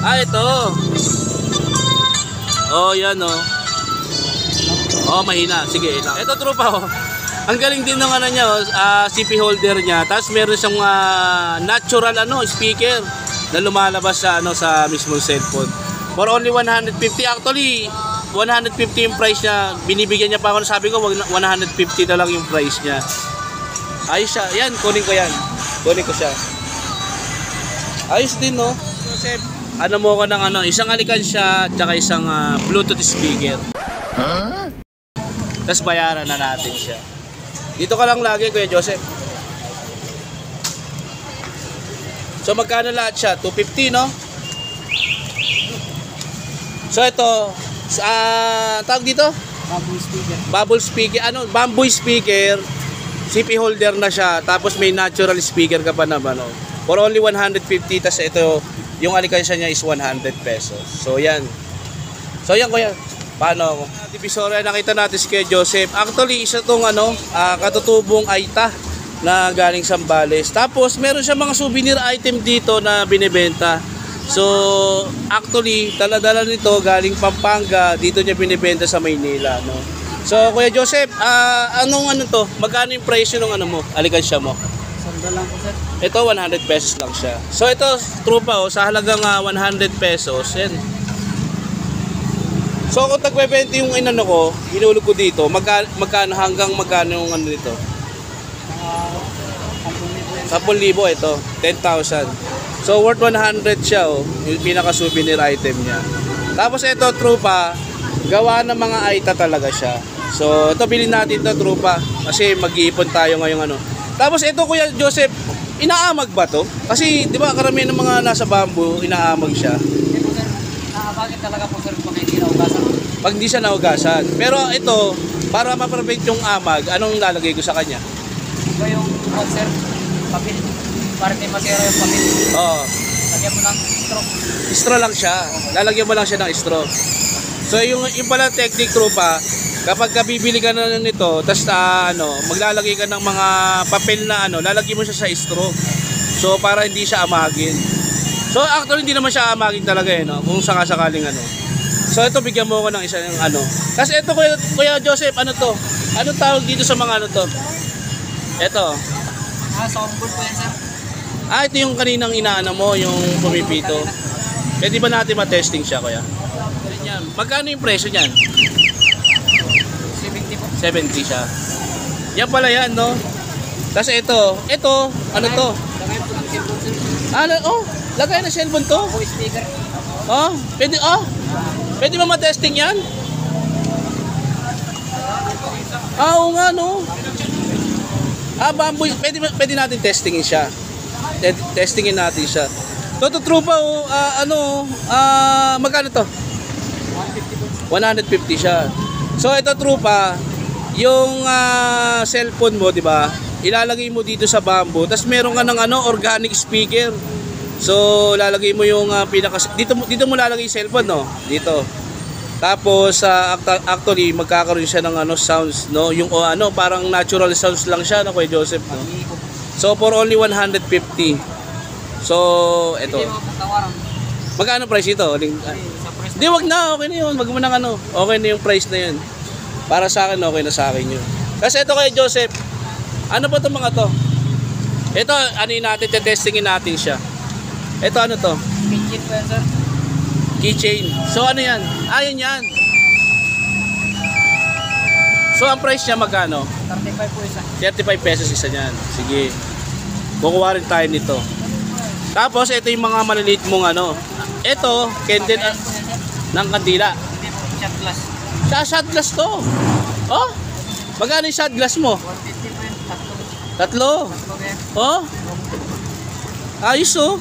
Ah, ito. Oh, yan oh. Oh, mahina. Sige, ito. Ito tropa oh. Ang galing din ng ano niya oh, CP holder niya. Tapos meron siyang natural speaker na lumalabas sa sa mismong cellphone. For only 150 actually. 150 yung price niya. Binibigyan niya pa ako, sabi ko 150 na lang yung price niya. Ayos siya. Yan, kunin ko yan. Kunin ko siya. Ayos din no. Joseph, ano mo ko ng isang alikansya at saka isang Bluetooth speaker. Huh? Tapos bayaran na natin siya. Dito ka lang lagi Kuya Joseph. So magkano lahat siya? 250 no? So ito tawag dito? Bamboo speaker. Bubble speaker. Bamboo speaker. CP holder na siya. Tapos may natural speaker ka pa naman. For only 150. Tapos ito, yung alikansya niya is 100 pesos. So yan. So yan kuya. Paano ako? Divisoria, nakita natin si Kuya Joseph. Actually, isa tong katutubong Aita na galing Sambales. Tapos meron siya mga souvenir item dito na binibenta. So, actually, dala-dala nito galing Pampanga, dito niya binibenta sa Maynila, no. So, Kuya Joseph, anong to? Magkano yung presyo ng mo? Alikansya mo? Sanda lang po, sir. Ito 100 pesos lang siya. So, ito trupa sa halagang 100 pesos. Yan. So, kung tagbe-20 yung ko, hinulog ko dito, magkano hanggang magkano yung nito? 10,000 ito, 10,000. So worth 100 siya yung pinaka-souvenir item niya. Tapos ito trupa, gawa ng mga Aita talaga siya. So ito bilhin natin to trupa kasi mag-iipon tayo ngayong Tapos ito Kuya Joseph, inaamag ba to? Kasi 'di ba karamihan ng mga nasa bamboo, inaamag siya. Hindi po sir, naamagin talaga po sir pag hindi naugasan. Pag hindi siya naugasan. Pero ito, para ma-prevent yung amag, anong lalagay ko sa kanya? Ito yung sir, papel. Para hindi masira yung papel. Oo. Lagyan mo ng straw. Straw lang siya. Lalagyan mo lang siya ng straw. So yung pala technique trupa, kapag bibili ka na nito, tapos maglalagay ka ng mga papel na lalagyan mo siya sa straw. So para hindi siya amagin. So actually hindi naman siya amagin talaga kung sakasakaling So ito bigyan mo ko ng isa ng Kasi ito Kuya Joseph, to? Anong tawag dito sa mga to? Ito. Soundboard po yan sir. Ito yung kaninang inaano mo, yung pumipito. Pwede ba natin ma-testing siya, kuya? Magkano yung presyo niyan? 70 po. 70 siya. Yan pala yan, no? Tapos ito, ano to? Lagay po ng cellphone sir. Lagay na cellphone to? Bamboo speaker. Pwede ba ma-testing yan? Oo nga, no? Bamboo, pwede natin testingin siya. Testingin natin siya. Toto trupa magkano to? 150 po. 150 siya. So ito trupa, yung cellphone mo, 'di ba? Ilalagay mo dito sa bamboo, tapos meron ka ng organic speaker. So lalagay mo yung dito mo lalagay yung cellphone, no? Dito. Tapos actually magkakaroon siya ng sounds, no? Yung parang natural sounds lang siya, no, Kuya Joseph, no? So for only 150. So ito. Magkano price ito? Hindi, wag na, okay na 'yun. Wag mo nang okay na yung price na 'yun. Para sa akin okay na sa akin 'yun. Kasi ito Kuya Joseph, ano ba 'tong mga to? Ito, natin testingin natin siya. Ito to? Keychain po yan sir. Keychain. So ano yan? Yan. So ang price niya magkano? 35 po isa. 35 pesos isa niyan. Sige. Kukuha rin tayo nito. Tapos ito yung mga maliliit mong Ito, candle ng kandila. Hindi po, shot glass. Shot glass to. Oh? Magkano yung shot glass mo? 150 po yun. Tatlo. Oh? Ayos oh.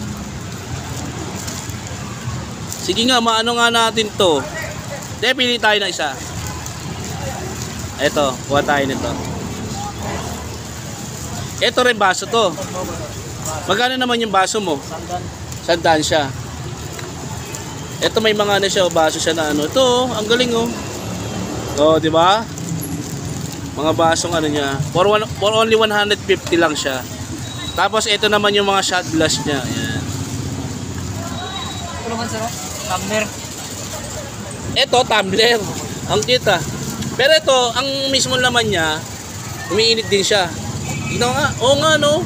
Sige nga, maano nga natin to. Pili tayo ng isa. Ito, kuha tayo nito. Ito rin baso to. Magkano naman yung baso mo? Sandaan siya. Ito may mga siya, baso siya na Ito, ang galing oh. Oh, di ba? Mga basong niya. For only 150 lang siya. Tapos ito naman yung mga shot glass niya. Ayan. Tulungan sir, oh. Tumbler. Ito, tumbler. Ang kita. Pero ito, ang mismo laman niya, umiinit din siya. Tignan nga. Oo nga, no?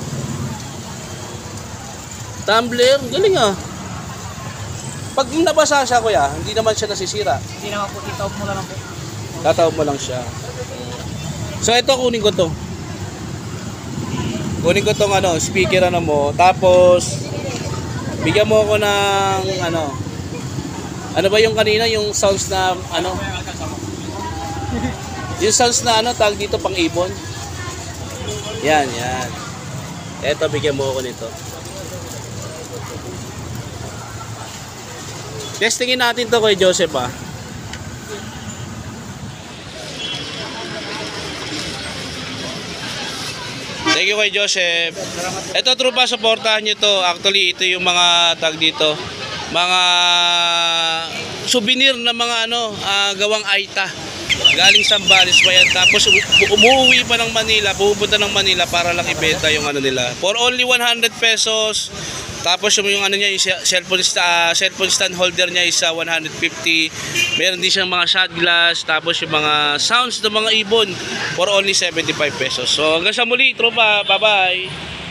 Tumbler. Galing ah. Pag nabasa siya, kuya, hindi naman siya nasisira. Hindi naman po, itaw mo lang po. Tataob mo lang siya. So, ito, kunin ko to. Kunin ko tong ano, speaker ano mo. Tapos, bigyan mo ako ng ano ba yung kanina, yung sounds na ano? Yung sounds na ano, tag dito pang ibon. Yan, yan. Eto, bigyan mo ako nito. Testingin natin to kay Joseph ah. Thank you kay Joseph. Ito trupa, supportahan nyo to. Actually, ito yung mga tag dito. Mga souvenir na mga gawang Aita. Galing Sambales pa yan. Tapos umuwi pa ng Manila, pupunta ng Manila para lang ibenta yung ano nila. For only 100 pesos. Tapos yung ano niya, yung cellphone stand holder niya is 150. Meron din siyang mga shot glass. Tapos yung mga sounds ng mga ibon for only 75 pesos. So hanggang sa muli, tropa. Bye-bye.